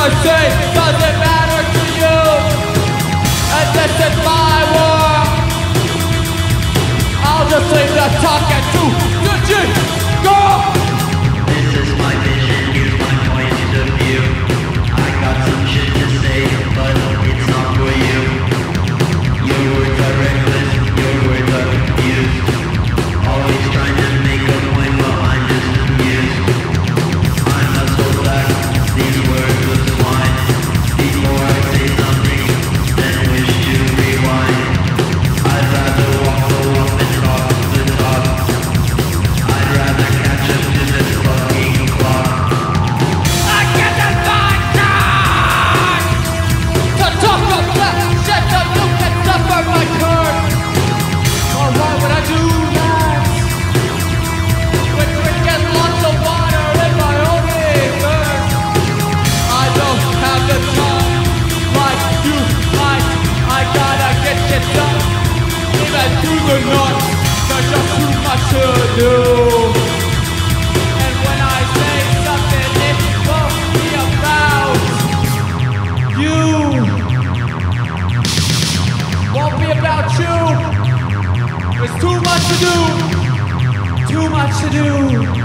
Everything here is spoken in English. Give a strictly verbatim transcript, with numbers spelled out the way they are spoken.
I say doesn't matter to you. And this is my world. I'll just leave the talking to the G. Go! This is my vision, here's my point of view. I got some shit to say, but it's not for you. Your words are reckless, your words are confused. Always trying to make a point while I'm just amused. I'm not so black, these words will swine. Before I say something, then wish to rewind. I'd rather walk the walk than talk the talk. I'd rather catch up to this fucking clock. I get the time to talk about shit so you can suffer my curse. Or why would I do that? When drinking lots of water in my only thirst. I don't have the time like you might. I gotta get shit done. Even through the night, there's just too much to do. And when I say something, it won't be about you. Won't be about you. There's too much to do. Too much to do.